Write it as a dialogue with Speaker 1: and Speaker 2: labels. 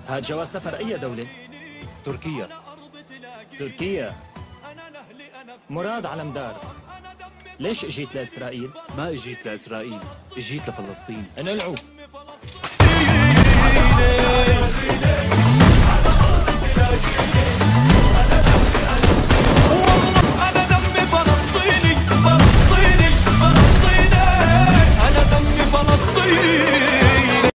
Speaker 1: هاد جواز سفر أي دولة؟
Speaker 2: تركيا.
Speaker 1: تركيا. مراد علمدار، ليش اجيت لإسرائيل؟
Speaker 2: ما اجيت لإسرائيل، اجيت لفلسطين.
Speaker 1: انقلعوا.